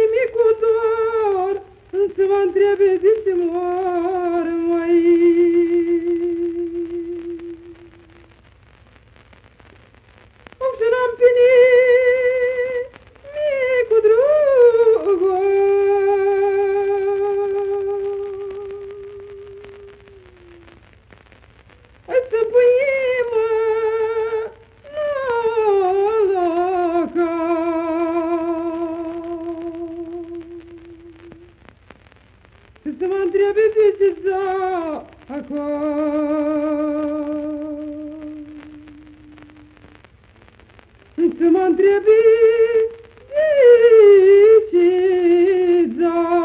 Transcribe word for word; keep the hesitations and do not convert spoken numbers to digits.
nimic cu dor, să mă întrebe zi să mor, măi. Om să n-am pe nimic cu drugul, să puimă loca. Să mă întrebe de ce zacă, să mă întrebe de ce zacă.